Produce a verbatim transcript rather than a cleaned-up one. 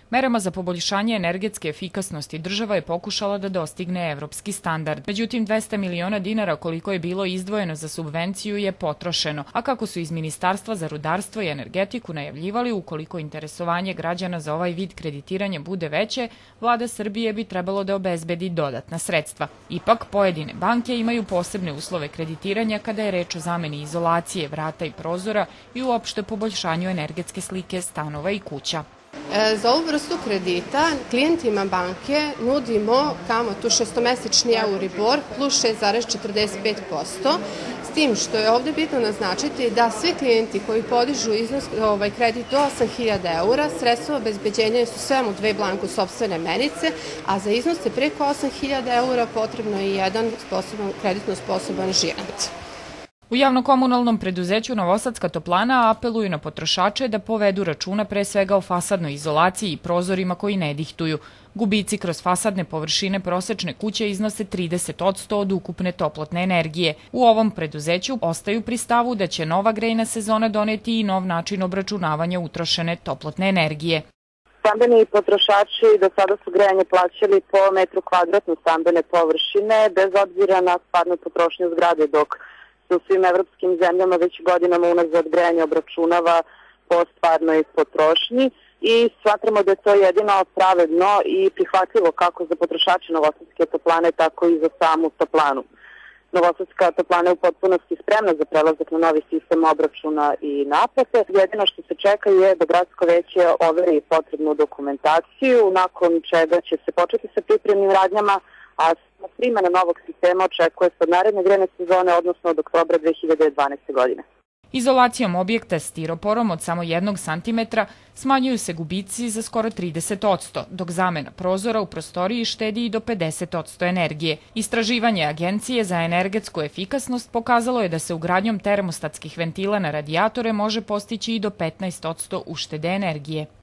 Merama za poboljšanje energetske efikasnosti država je pokušala da dostigne evropski standard. Međutim, dvesta miliona dinara koliko je bilo izdvojeno za subvenciju je potrošeno, a kako su iz Ministarstva za rudarstvo i energetiku najavljivali, ukoliko interesovanje građana za ovaj vid kreditiranja bude veće, vlada Srbije bi trebalo da obezbedi dodatna sredstva. Ipak, pojedine banke imaju posebne uslove kreditiranja kada je reč o zameni izolacije, vrata i prozora i uopšte poboljšanju energetske slike stanova i kuća. Za ovu vrstu kredita klijentima banke nudimo kamatu šestomesečni Euribor plus šest zarez četrdeset pet posto, s tim što je ovde bitno naznačiti da svi klijenti koji podižu iznos, ovaj, kredit do osam hiljada eura, sredstva obezbeđenja su sve u dve blanku sopstvene menice, a za iznose preko osam hiljada eura potrebno je jedan sposoban, kreditno sposoban žirant. U javno-komunalnom preduzeću Novosadska toplana apeluju na potrošače da povedu računa pre svega o fasadnoj izolaciji i prozorima koji ne dihtuju. Gubici kroz fasadne površine prosečne kuće iznose trideset posto od ukupne toplotne energije. U ovom preduzeću ostaju pri stavu da će nova grejna sezona doneti i nov način obračunavanja utrošene toplotne energije. Stambeni potrošači do sada su grejanje plaćali po metru kvadratnu stambene površine, bez obzira na stvarnu potrošnju zgrade, dok u svim evropskim zemljama već godinama unazad grejanje obračunava po stvarnoj potrošnji i smatramo da je to jedino pravedno i prihvatljivo kako za potrošače Novosadske toplane, tako i za samu toplanu. Novosadska toplana je u potpunosti spremna za prelazak na novi sistem obračuna i naplate. Jedino što se čeka je da gradsko veće overi potrebnu dokumentaciju, nakon čega će se početi sa pripremnim radnjama, a primjena novog sistema očekuje se od naredne grejne sezone, odnosno od oktobra dve hiljade dvanaeste. godine. Izolacijom objekta stiroporom od samo jednog santimetra smanjuju se gubici za skoro trideset posto, dok zamena prozora u prostoriji štedi i do pedeset posto energije. Istraživanje Agencije za energetsku efikasnost pokazalo je da se ugradnjom termostatskih ventila na radijatore može postići i do petnaest posto uštede energije.